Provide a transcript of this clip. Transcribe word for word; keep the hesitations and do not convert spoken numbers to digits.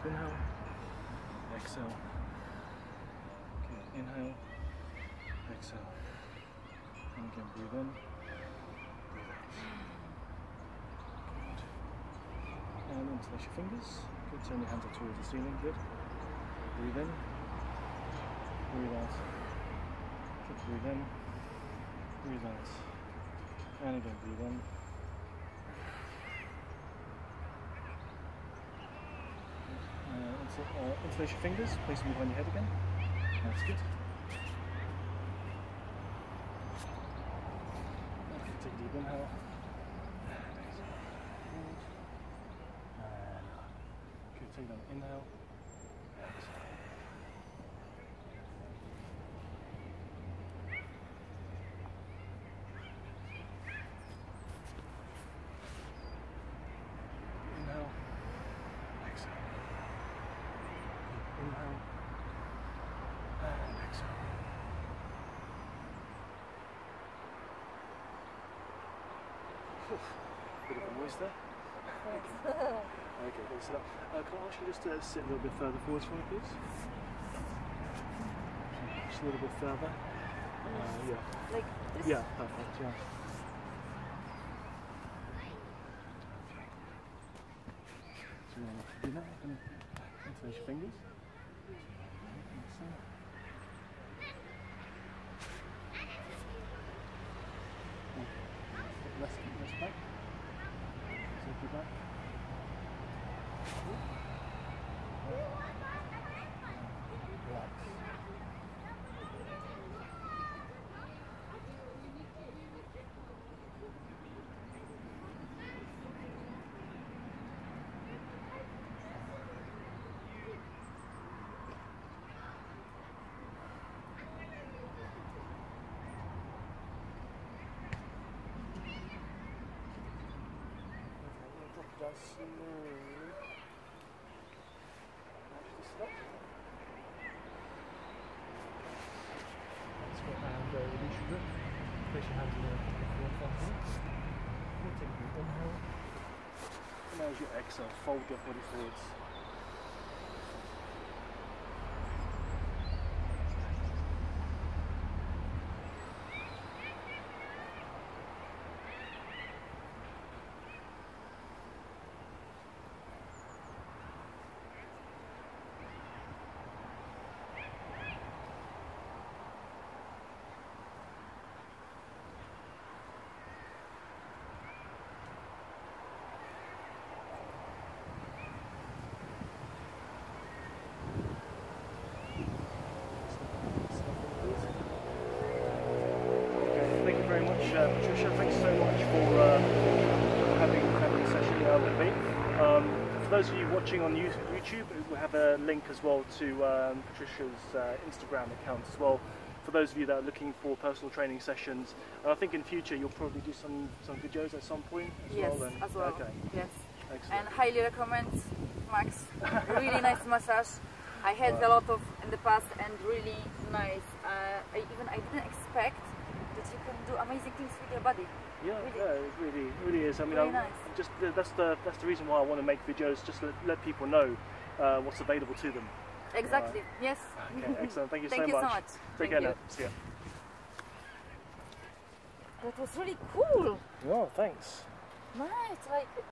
deep inhale, exhale. Okay, inhale, exhale. And again, breathe in, breathe out. Good. And interlace your fingers. Good, turn your hands up towards the ceiling, good. Breathe in, breathe out. Good, breathe in, breathe out. And again, breathe in. Uh, inter uh, interlace your fingers, place them behind your head again. That's good. Okay, take a deep inhale. And exhale. Good. And good, take another inhale. Exhale. Inhale. Exhale. Inhale. And exhale. Whew. Bit of a noise there. Okay, okay, thanks for that. Uh, can I ask you just to sit a little bit further forwards for me, please? Just a little bit further. Uh, yeah. Like this? Yeah, perfect, yeah. So you want to do that? I'm going to interlace your fingers. Less, less back. Circle back. Relax. Just slowly. Actually stop. Let's go and uh, release your grip. Place your hands in the floor afterwards. We'll take a deep inhale. And as you exhale, fold your body forwards. Thank you very much, uh, Patricia. Thanks so much for uh, having, having a session uh, with me. Um, for those of you watching on YouTube, we have a link as well to um, Patricia's uh, Instagram account as well. For those of you that are looking for personal training sessions, and I think in future you'll probably do some some videos at some point as Yes, well. And, as well. Okay. Yes. Excellent. And highly recommend Max. Really nice massage. I had Right. a lot of in the past and really nice. Uh, I even I didn't expect that you can do amazing things with your body. Yeah, Really. yeah, it really, really is. I mean, Really I'm, nice. I'm just that's the that's the reason why I want to make videos, just to let, let people know uh, what's available to them. Exactly. Yes. Okay, excellent. Thank you Thank so you much. so much. Take Thank care you. now. See ya. That was really cool. Oh, thanks. Nice. Like